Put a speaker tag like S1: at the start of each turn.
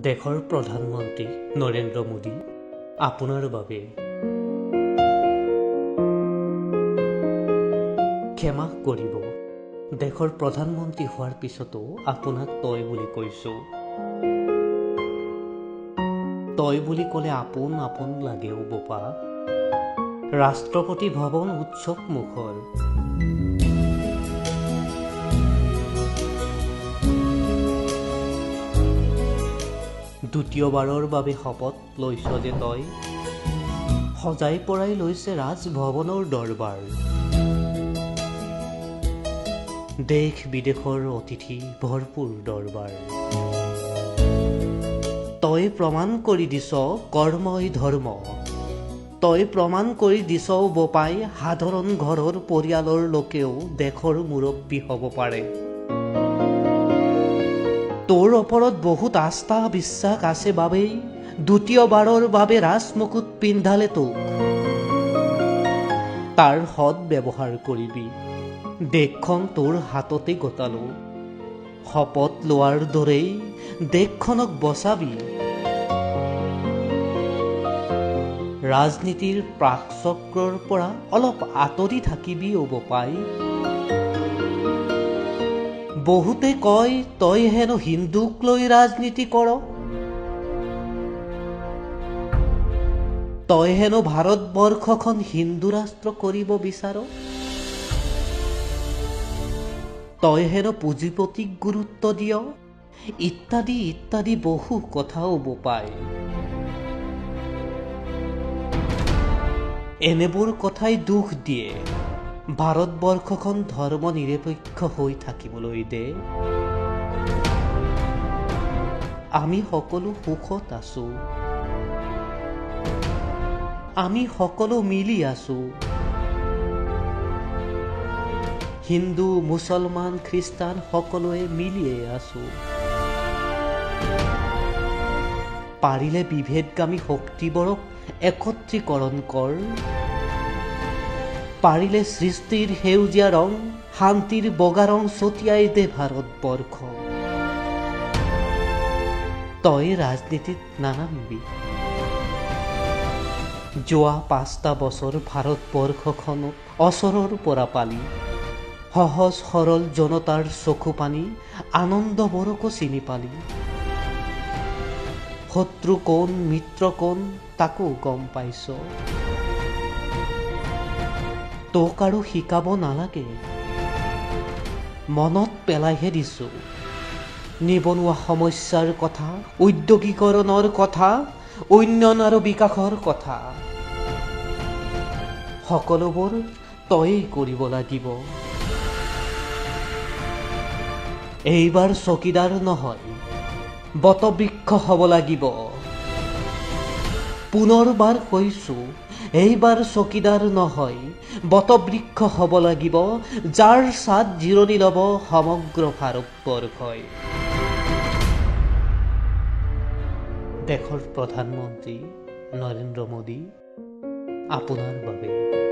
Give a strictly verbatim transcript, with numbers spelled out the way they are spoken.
S1: দেশৰ প্ৰধানমন্ত্ৰী নৰেন্দ্ৰ মোদী আপোনাৰ বাবে ক্ষমা কৰিব। দেশৰ প্ৰধানমন্ত্ৰী হোৱাৰ পিছতো আপোনাক তই বুলি কৈছো। তই বুলি ক'লে আপোন আপোন লাগেও বোপা। ৰাষ্ট্ৰপতি ভৱন উৎসৱ মুখৰ দ্বিতীয়বাৰৰ বাবে শপত লৈছ যে তই সজাই পৰাই লৈছে ৰাজভৱনৰ দৰবাৰ। দেশ বিদেশৰ অতিথি ভৰপূৰ দৰবাৰ। তই প্ৰমাণ কৰি দিছ কৰ্মই ধৰ্ম। তই প্ৰমাণ কৰি দিছ বোপাই সাধাৰণ ঘৰৰ পৰিয়ালৰ লোকেও দেশৰ মুৰব্বী হ'ব পাৰে। তোৰ ওপৰত বহুত আস্থা বিশ্বাস আছে বাবেই দ্বিতীয়বাৰৰ বাবে ৰাজমুকুট পিন্ধালে তোক। তাৰ সৎ ব্যৱহাৰ কৰিবি। দেশখন তোৰ হাততে গতালো। শপত লোৱাৰ দৰেই দেশখনক বচাবি। ৰাজনীতিৰ প্ৰাকচক্ৰৰ পৰা অলপ আঁতৰি থাকিবি অ বোপাই। বহুতে কয় তই হেনো হিন্দুক লৈ ৰাজনীতি কৰ। তই হেনো ভাৰতবৰ্ষখন হিন্দু ৰাষ্ট্ৰ কৰিব বিচাৰ। তই হেনো পুঁজিপতিক গুৰুত্ব দিয় ইত্যাদি ইত্যাদি বহু কথাও বোপাই। এনেবোৰ কথাই দুখ দিয়ে ভাৰতবৰ্ষখন ধৰ্ম নিৰপেক্ষ হৈ থাকিবলৈ দে। আমি সকলো সুখত আছো। আমি সকলো মিলি আছো। হিন্দু মুছলমান খ্ৰীষ্টান সকলোৱে মিলিয়ে আছো। পাৰিলে বিভেদগামী শক্তিবোৰক একত্ৰীকৰণ কৰ। পাৰিলে সৃষ্টিৰ সেউজীয়া ৰং শান্তিৰ বগা ৰং ছটিয়াই দে ভাৰতবৰ্ষ। তই ৰাজনীতিত নানামিবি। যোৱা পাঁচটা বছৰ ভাৰতবৰ্ষখনক অচৰৰ পৰা পালি। সহজ সৰল জনতাৰ চকু পানী আনন্দবোৰকো চিনি পালি। শত্ৰু কোন মিত্ৰ কোন তাকো গম পাইছ। তোক আৰু শিকাব নালাগে। মনত পেলাইহে দিছো নিবনুৱা সমস্যাৰ কথা, উদ্যোগীকৰণৰ কথা, উন্নয়ন আৰু বিকাশৰ কথা। সকলোবোৰ তয়েই কৰিব লাগিব। এইবাৰ চকীদাৰ নহয় বটবৃক্ষ হ'ব লাগিব। পুনৰবাৰ কৈছো এইবাৰ চকীদাৰ নহয় বটবৃক্ষ হ'ব লাগিব, যাৰ ছাদ জিৰণি ল'ব সমগ্ৰ ভাৰতবৰ্ষই। দেশৰ প্ৰধানমন্ত্ৰী নৰেন্দ্ৰ মোদী আপোনাৰ বাবে।